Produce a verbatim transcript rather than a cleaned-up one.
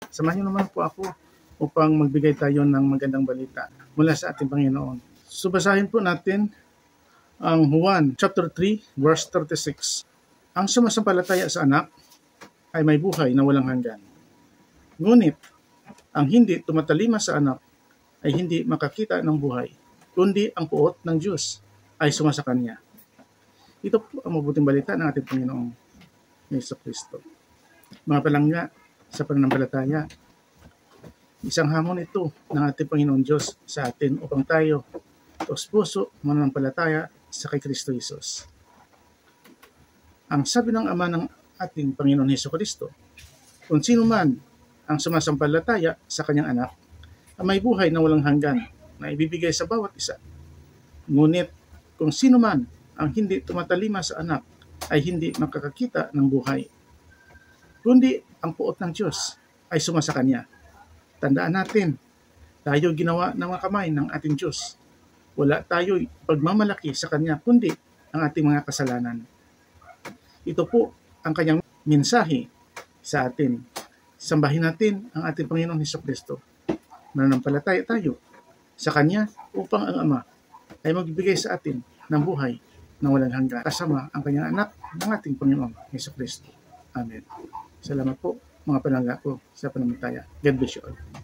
Samahan niyo naman po ako upang magbigay tayo ng magandang balita mula sa ating Panginoon. So basahin po natin ang Juan chapter three verse thirty-six. Ang sumasampalataya sa anak ay may buhay na walang hanggan. Ngunit ang hindi tumatalima sa anak ay hindi makakita ng buhay, kundi ang puot ng Diyos ay sumasa kanya. Ito po ang mabuting balita ng ating Panginoong Jesucristo. Mga palangga sa pananampalataya, isang hamon ito ng ating Panginoon Diyos sa atin upang tayo taos puso mananampalataya sa kay Kristo Jesus. Ang sabi ng Ama ng ating Panginoon Jesucristo, kung sino man ang sumasampalataya sa kanyang anak, ay may buhay na walang hanggan na ibibigay sa bawat isa. Ngunit kung sino man ang hindi tumatalima sa anak ay hindi makakakita ng buhay, kundi ang puot ng Diyos ay sumasa kanya. Tandaan natin, tayo ginawa ng mga kamay ng ating Diyos. Wala tayo'y pagmamalaki sa kanya, kundi ang ating mga kasalanan. Ito po ang kanyang mensahe sa atin. Sambahin natin ang ating Panginoong Jesucristo. Mananampalataya tayo sa kanya upang ang Ama ay magbibigay sa atin ng buhay na walang hanggan kasama ang kanyang anak ng ating Panginoong Jesucristo. Amen. Salamat po mga palangga ko sa pananampalataya. God bless you all.